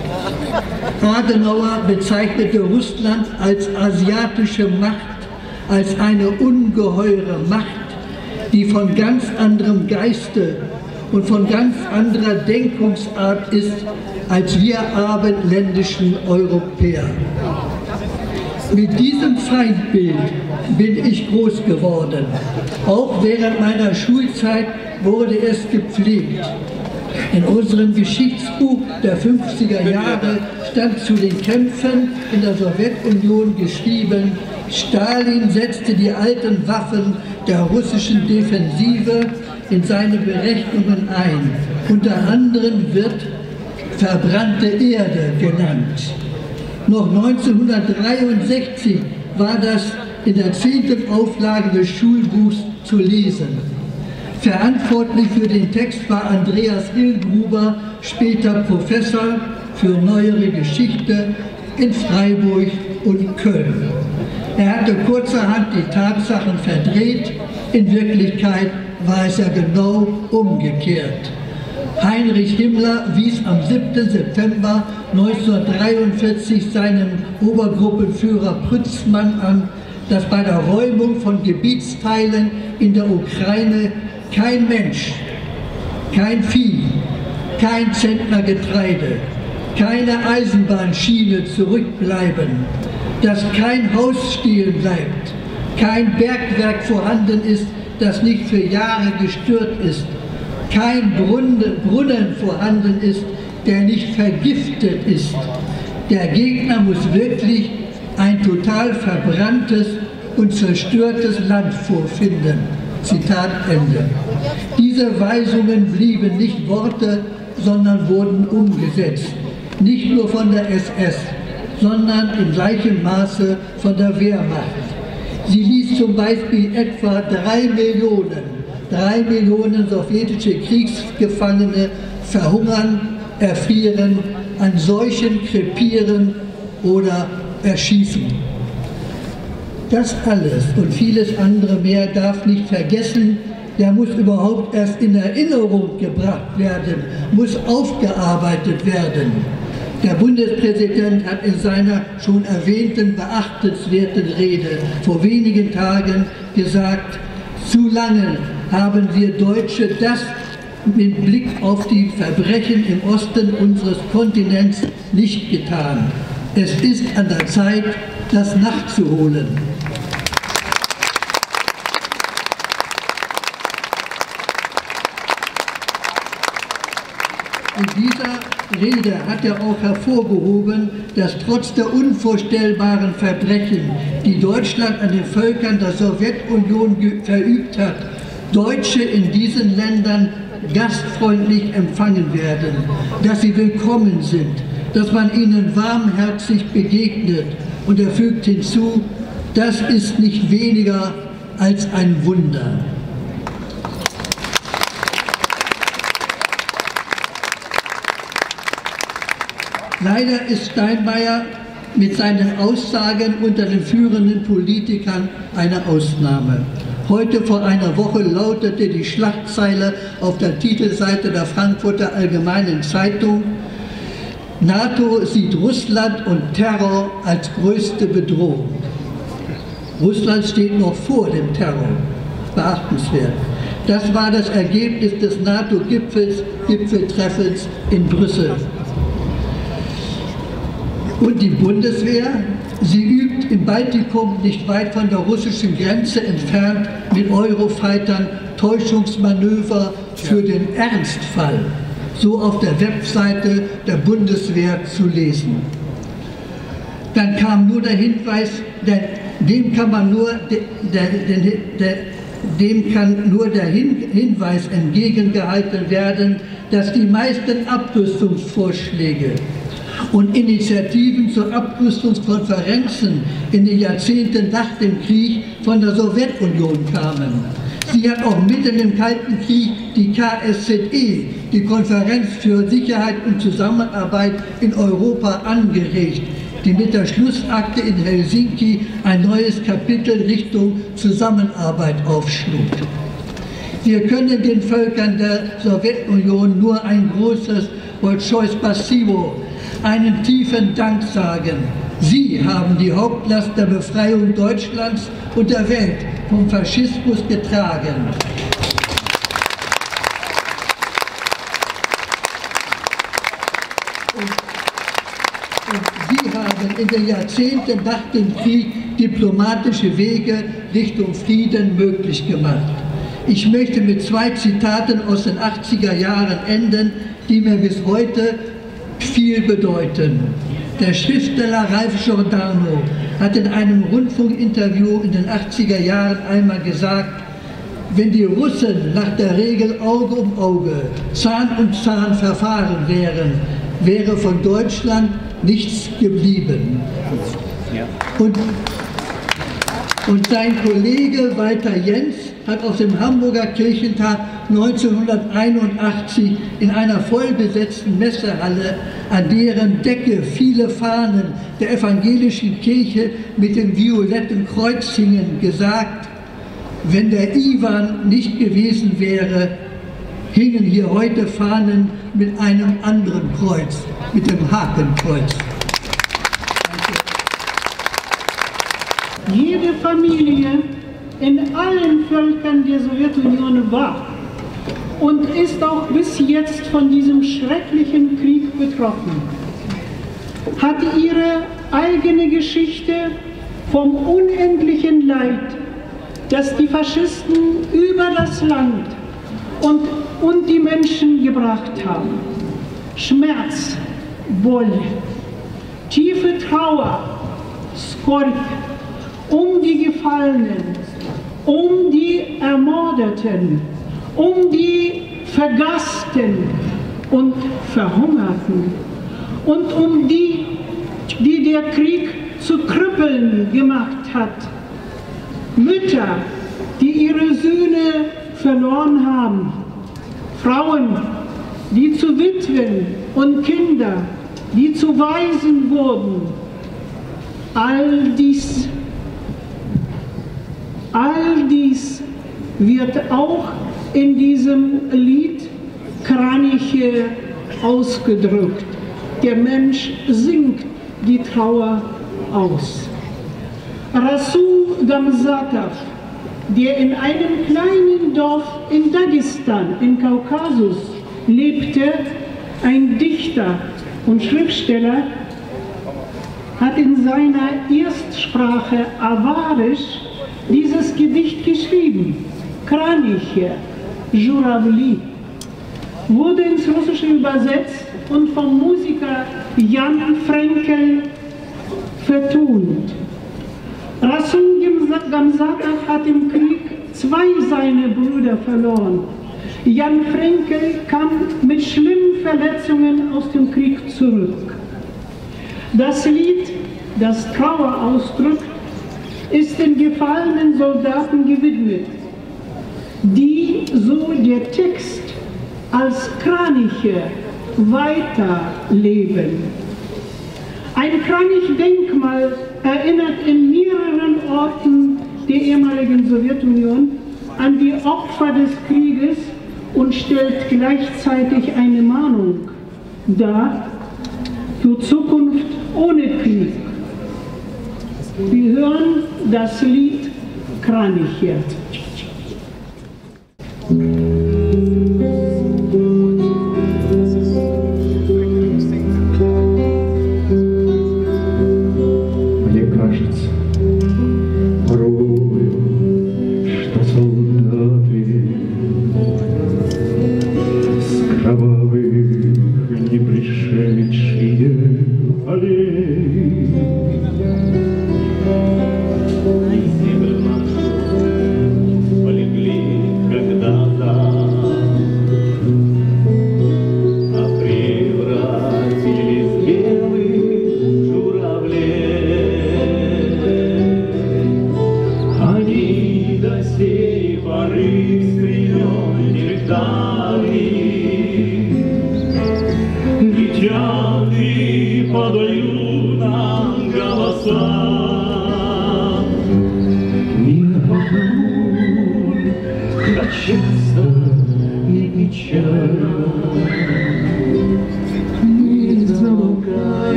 S7: Adenauer bezeichnete Russland als asiatische Macht, als eine ungeheure Macht, die von ganz anderem Geiste und von ganz anderer Denkungsart ist als wir abendländischen Europäer. Mit diesem Feindbild bin ich groß geworden. Auch während meiner Schulzeit wurde es gepflegt. In unserem Geschichtsbuch der fünfziger Jahre stand zu den Kämpfen in der Sowjetunion geschrieben: Stalin setzte die alten Waffen der russischen Defensive in seine Berechnungen ein. Unter anderem wird verbrannte Erde genannt. Noch neunzehnhundertdreiundsechzig war das in der zehnten Auflage des Schulbuchs zu lesen. Verantwortlich für den Text war Andreas Hillgruber, später Professor für neuere Geschichte in Freiburg und Köln. Er hatte kurzerhand die Tatsachen verdreht, in Wirklichkeit war es ja genau umgekehrt. Heinrich Himmler wies am siebten September neunzehnhundertdreiundvierzig seinem Obergruppenführer Prützmann an, dass bei der Räumung von Gebietsteilen in der Ukraine kein Mensch, kein Vieh, kein Zentner Getreide, keine Eisenbahnschiene zurückbleiben, dass kein Haus stehen bleibt, kein Bergwerk vorhanden ist, das nicht für Jahre gestört ist, kein Brunnen, Brunnen vorhanden ist, der nicht vergiftet ist. Der Gegner muss wirklich ein total verbranntes und zerstörtes Land vorfinden. Zitat Ende. Diese Weisungen blieben nicht Worte, sondern wurden umgesetzt. Nicht nur von der S S, sondern in gleichem Maße von der Wehrmacht. Sie ließ zum Beispiel etwa drei Millionen, drei Millionen sowjetische Kriegsgefangene verhungern, erfrieren, an Seuchen krepieren oder erschießen. Das alles und vieles andere mehr darf nicht vergessen, der muss überhaupt erst in Erinnerung gebracht werden, muss aufgearbeitet werden. Der Bundespräsident hat in seiner schon erwähnten beachtenswerten Rede vor wenigen Tagen gesagt, zu lange haben wir Deutsche das mit Blick auf die Verbrechen im Osten unseres Kontinents nicht getan. Es ist an der Zeit, das nachzuholen. In dieser Rede hat er auch hervorgehoben, dass trotz der unvorstellbaren Verbrechen, die Deutschland an den Völkern der Sowjetunion verübt hat, Deutsche in diesen Ländern gastfreundlich empfangen werden, dass sie willkommen sind, dass man ihnen warmherzig begegnet. Und er fügt hinzu, das ist nicht weniger als ein Wunder. Leider ist Steinmeier mit seinen Aussagen unter den führenden Politikern eine Ausnahme. Heute vor einer Woche lautete die Schlagzeile auf der Titelseite der Frankfurter Allgemeinen Zeitung: NATO sieht Russland und Terror als größte Bedrohung. Russland steht noch vor dem Terror. Beachtenswert. Das war das Ergebnis des NATO-Gipfels, Gipfeltreffens in Brüssel. Und die Bundeswehr, sie übt im Baltikum nicht weit von der russischen Grenze entfernt mit Eurofightern Täuschungsmanöver für den Ernstfall, so auf der Webseite der Bundeswehr zu lesen. Dann kam nur der Hinweis, der, dem kann man nur, der, der, der, dem kann nur der Hin, Hinweis entgegengehalten werden, dass die meisten Abrüstungsvorschläge und Initiativen zu Abrüstungskonferenzen in den Jahrzehnten nach dem Krieg von der Sowjetunion kamen. Sie hat auch mitten im Kalten Krieg die K S Z E, die Konferenz für Sicherheit und Zusammenarbeit in Europa, angeregt, die mit der Schlussakte in Helsinki ein neues Kapitel Richtung Zusammenarbeit aufschlug. Wir können den Völkern der Sowjetunion nur ein großes Bolschoi Spasibo, einen tiefen Dank sagen. Sie haben die Hauptlast der Befreiung Deutschlands und der Welt vom Faschismus getragen. Und, und Sie haben in den Jahrzehnten nach dem Krieg diplomatische Wege Richtung Frieden möglich gemacht. Ich möchte mit zwei Zitaten aus den achtziger Jahren enden, die mir bis heute viel bedeuten. Der Schriftsteller Ralph Giordano hat in einem Rundfunkinterview in den achtziger Jahren einmal gesagt, wenn die Russen nach der Regel Auge um Auge, Zahn um Zahn verfahren wären, wäre von Deutschland nichts geblieben. Und, und sein Kollege Walter Jens hat auf dem Hamburger Kirchentag neunzehnhunderteinundachtzig in einer vollbesetzten Messehalle, an deren Decke viele Fahnen der evangelischen Kirche mit dem violetten Kreuz hingen, gesagt, wenn der Iwan nicht gewesen wäre, hingen hier heute Fahnen mit einem anderen Kreuz, mit dem Hakenkreuz.
S2: Jede Familie in allen Völkern der Sowjetunion war und ist auch bis jetzt von diesem schrecklichen Krieg betroffen, hat ihre eigene Geschichte vom unendlichen Leid, das die Faschisten über das Land und, und die Menschen gebracht haben. Schmerz, Bolle, tiefe Trauer, Skorb um die Gefallenen, um die Ermordeten, um die Vergassten und Verhungerten und um die, die der Krieg zu Krüppeln gemacht hat. Mütter, die ihre Söhne verloren haben, Frauen, die zu Witwen und Kinder, die zu Waisen wurden. All dies, all dies wird auch in diesem Lied Kraniche ausgedrückt. Der Mensch singt die Trauer aus. Rasul Gamzatov, der in einem kleinen Dorf in Dagestan, in Kaukasus, lebte, ein Dichter und Schriftsteller, hat in seiner Erstsprache Awarisch dieses Gedicht geschrieben. Kraniche, Журавли, wurde ins Russische übersetzt und vom Musiker Jan Frenkel vertont. Rasul Gamzatov hat im Krieg zwei seiner Brüder verloren. Jan Frenkel kam mit schlimmen Verletzungen aus dem Krieg zurück. Das Lied, das Trauer ausdrückt, ist den gefallenen Soldaten gewidmet, die, so der Text, als Kraniche weiterleben. Ein Kranich-Denkmal erinnert in mehreren Orten der ehemaligen Sowjetunion an die Opfer des Krieges und stellt gleichzeitig eine Mahnung dar für Zukunft ohne Krieg. Wir hören das Lied Kraniche.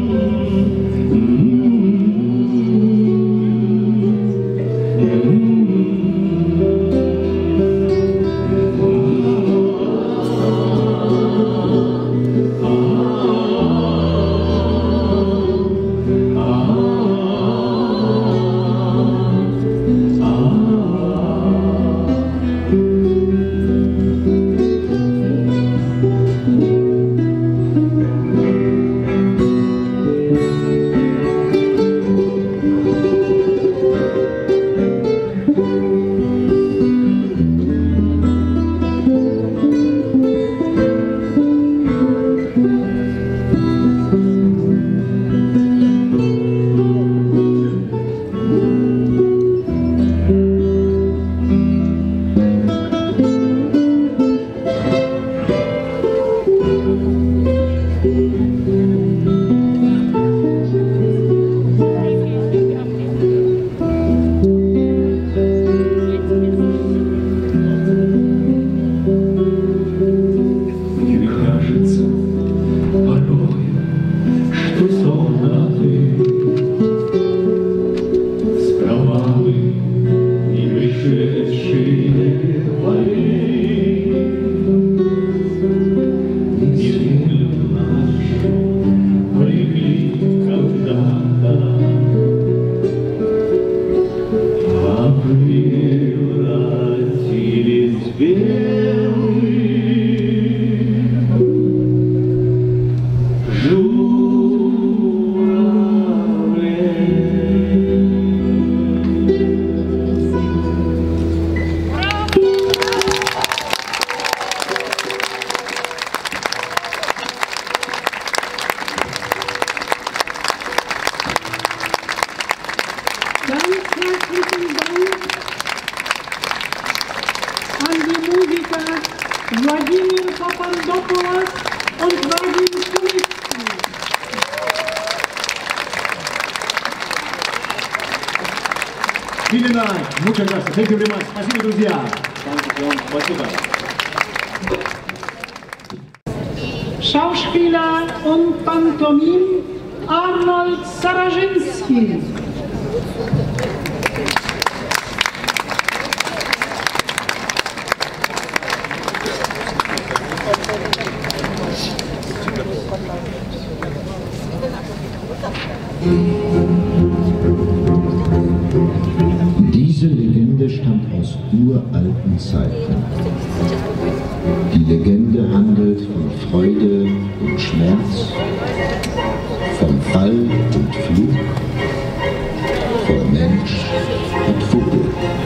S8: Mm-hmm.
S2: herzlichen Dank an die Musiker Wladimir Papandopoulos und Vadim Kulitsky.
S8: Vielen Dank. Muchas gracias. Thank you very much. Спасибо, друзья. Спасибо.
S2: Schauspieler und Pantomim Arnold Sarajinsky.
S9: Diese Legende stammt aus uralten Zeiten. Die Legende handelt von Freude und Schmerz, von Fall und Fluch, von Mensch und Vogel.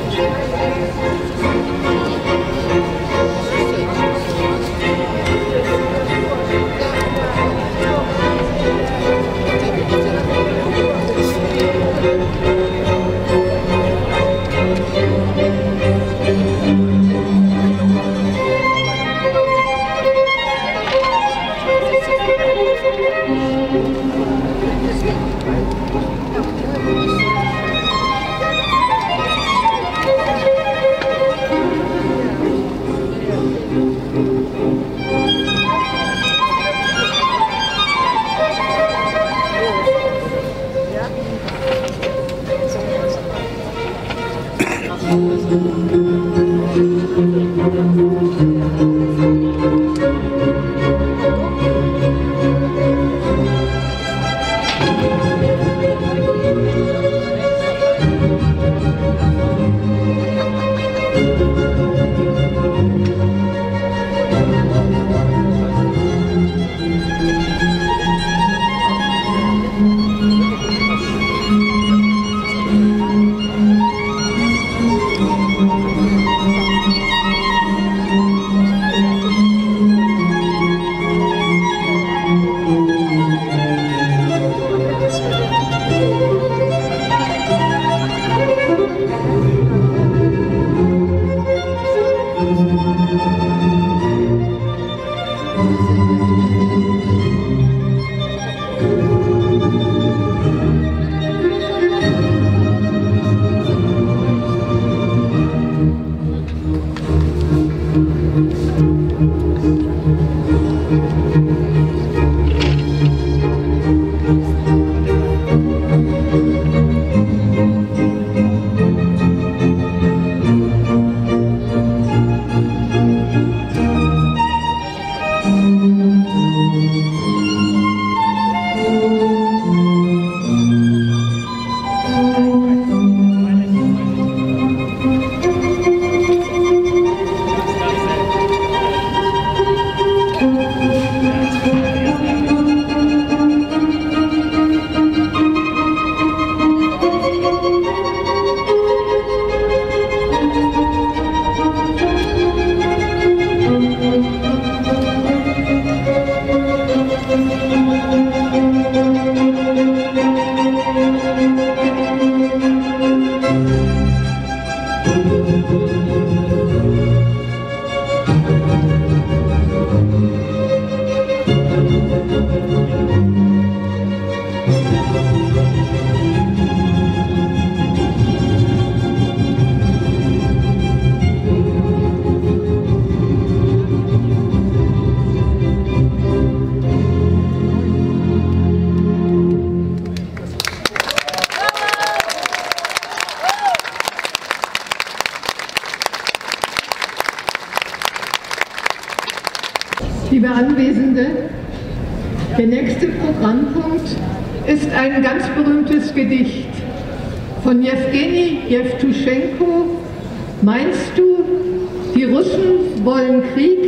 S1: Liebe Anwesende, der nächste Programmpunkt ist ein ganz berühmtes Gedicht von Jewgeni Jewtuschenko. Meinst du, die Russen wollen Krieg?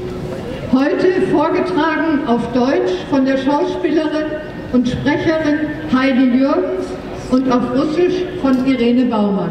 S1: Heute vorgetragen auf Deutsch von der Schauspielerin und Sprecherin Heidi Jürgens und auf Russisch von Irene Baumann.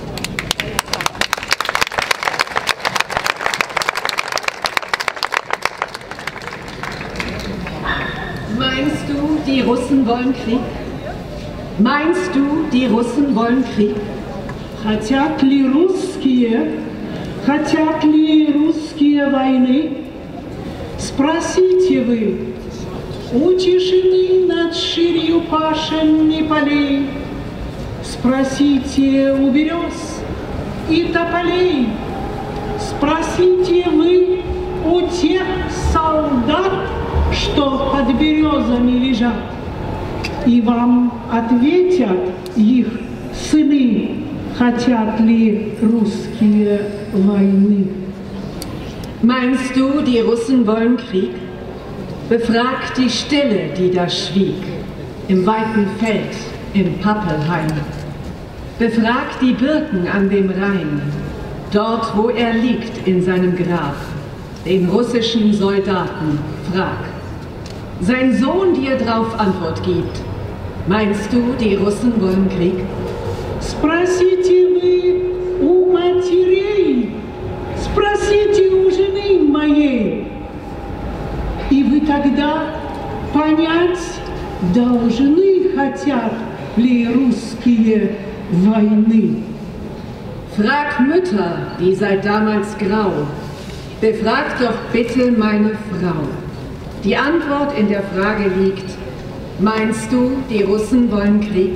S10: Meinst du, die Russen wollen Krieg? Meinst du, die Russen wollen Krieg?
S2: хотят ли русские, хотят ли русские войны? Спросите вы у тишины над ширью пашенной полей, спросите у берез и тополей, спросите вы у тех солдат, что под березами лежат, и вам ответят их сыны, хотят ли русские войны.
S10: Meinst du, die Russen wollen Krieg? Befrag die Stille, die da schwieg, im weiten Feld, in Pappelheim. Befrag die Birken an dem Rhein, dort, wo er liegt in seinem Grab, den russischen Soldaten, frag. Sein Sohn dir drauf Antwort gibt. Meinst du, die Russen wollen Krieg?
S2: Спросите вы у матерей, спросите у жены моей, и вы тогда понять должны, хотят ли русские войны.
S10: Frag Mütter, die seid damals grau, befragt doch bitte meine Frau. Die Antwort in der Frage liegt, meinst du, die Russen wollen Krieg?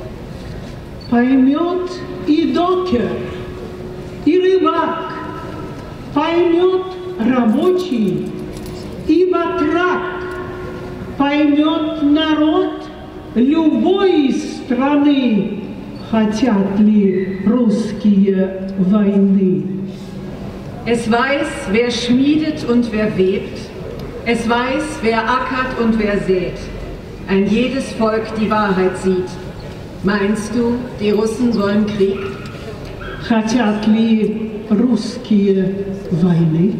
S2: Поймет и докер, и рыбак, поймет рабочий и батрак, поймет народ любой страны, хотят ли русские войны.
S10: Es weiß, wer schmiedet und wer webt, es weiß, wer ackert und wer sät, ein jedes Volk die Wahrheit sieht. Meinst du, die Russen wollen Krieg?
S2: Хотят ли русские войны?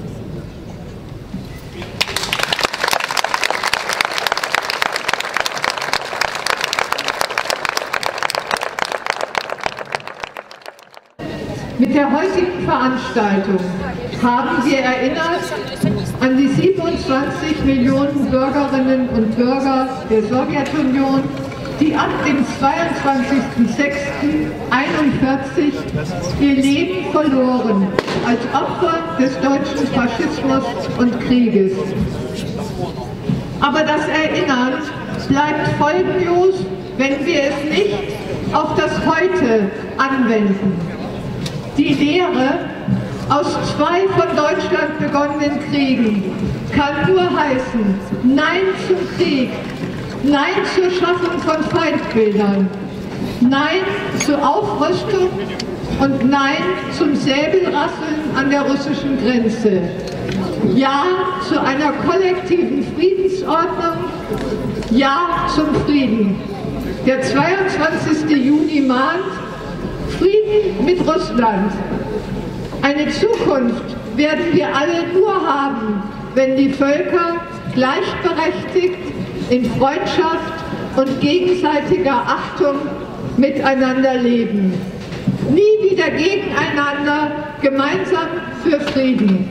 S1: Mit der heutigen Veranstaltung haben wir erinnert an die siebenundzwanzig Millionen Bürgerinnen und Bürger der Sowjetunion, die ab dem zweiundzwanzigsten sechsten einundvierzig ihr Leben verloren als Opfer des deutschen Faschismus und Krieges. Aber das Erinnern bleibt folgenlos, wenn wir es nicht auf das Heute anwenden. Die Lehre aus zwei von Deutschland begonnenen Kriegen kann nur heißen, Nein zum Krieg, Nein zur Schaffung von Feindbildern, Nein zur Aufrüstung und Nein zum Säbelrasseln an der russischen Grenze. Ja zu einer kollektiven Friedensordnung, Ja zum Frieden. Der zweiundzwanzigste Juni mahnt Frieden mit Russland. Eine Zukunft werden wir alle nur haben, wenn die Völker gleichberechtigt in Freundschaft und gegenseitiger Achtung miteinander leben. Nie wieder gegeneinander, gemeinsam für Frieden.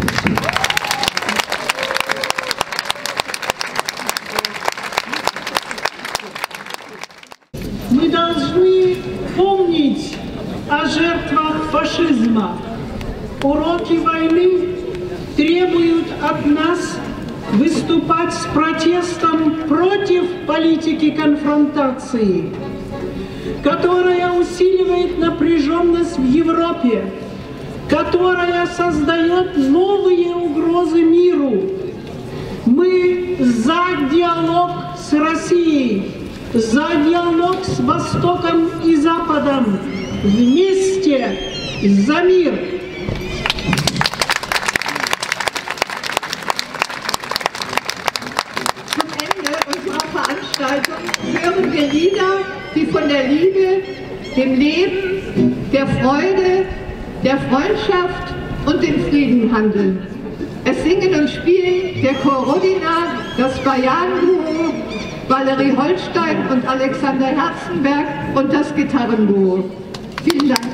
S2: Мы должны помнить о жертвах фашизма. Уроки войны требуют от нас выступать с протестом против политики конфронтации, которая усиливает напряженность в Европе, которая создает новые угрозы миру. Мы за диалог с Россией, за диалог с Востоком и Западом, вместе за мир.
S1: Zum Ende unserer Veranstaltung hören wir Lieder, die von der Liebe, dem Leben, der Freude, der Freundschaft und dem Frieden handeln. Es singen und spielen der Chor Rodina, das Bayan-Duo, Valerie Holstein und Alexander Herzenberg und das Gitarrenduo. Vielen Dank.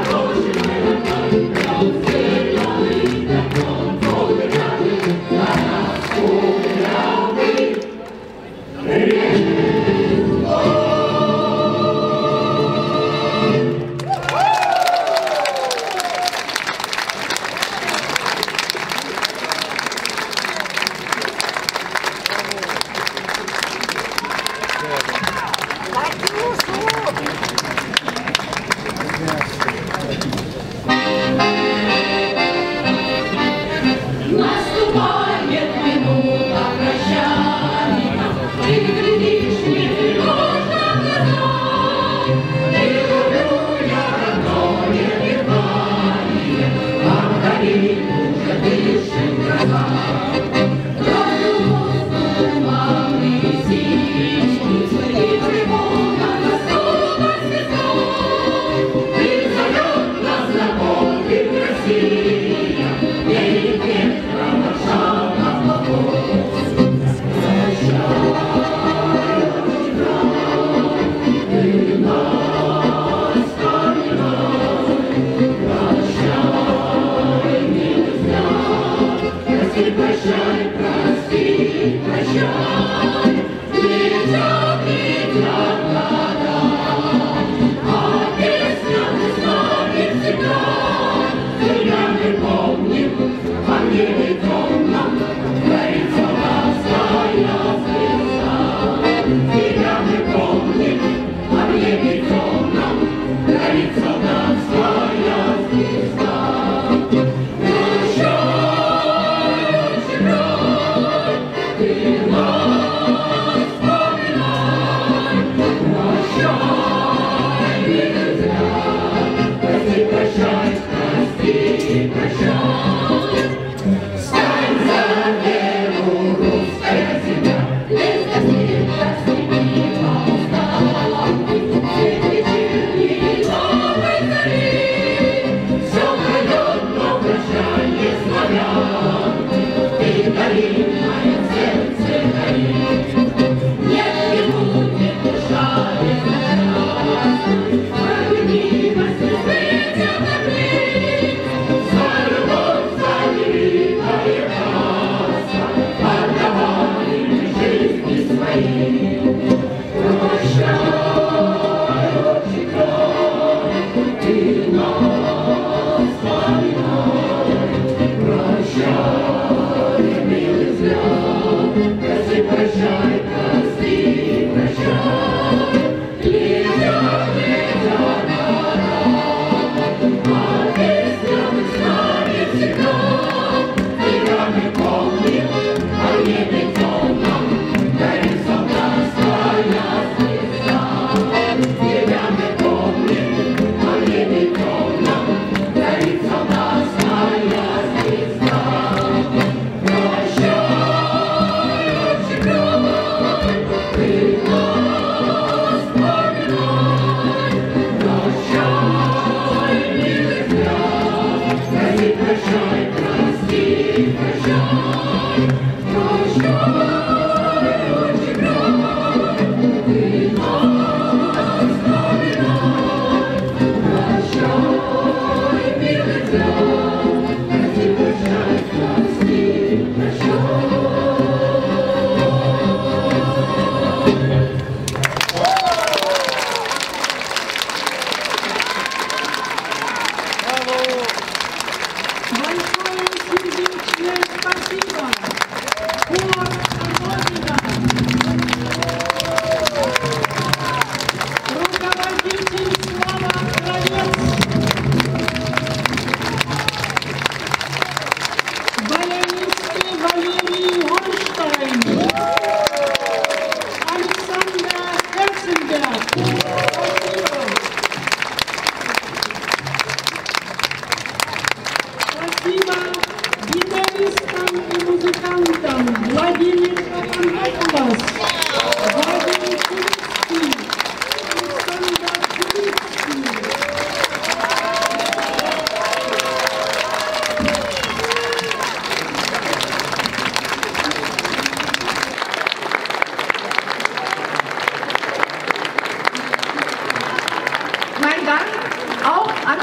S1: Mein Dank auch an alle,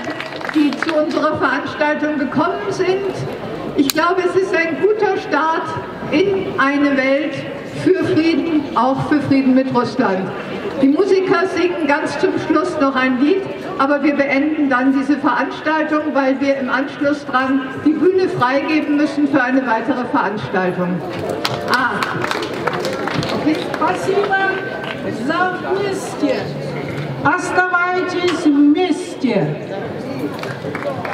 S1: die zu unserer Veranstaltung gekommen sind. Ich glaube, es ist ein guter Start in eine Welt für Frieden, auch für Frieden mit Russland. Die Musiker singen ganz zum Schluss noch ein Lied, aber wir beenden dann diese Veranstaltung, weil wir im Anschluss dran die Bühne freigeben müssen für eine weitere Veranstaltung. Ah. Okay.
S2: Спасибо за вместе. Оставайтесь вместе.